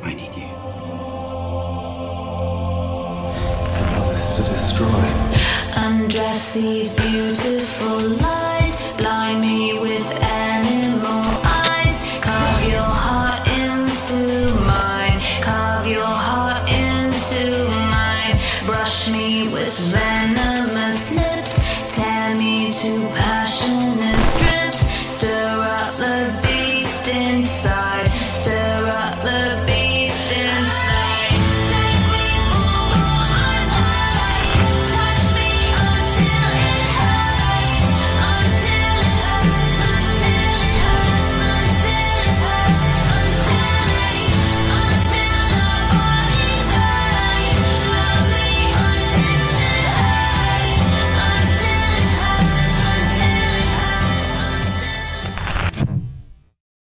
I need you. The love is to destroy. Undress these beautiful lies, blind me with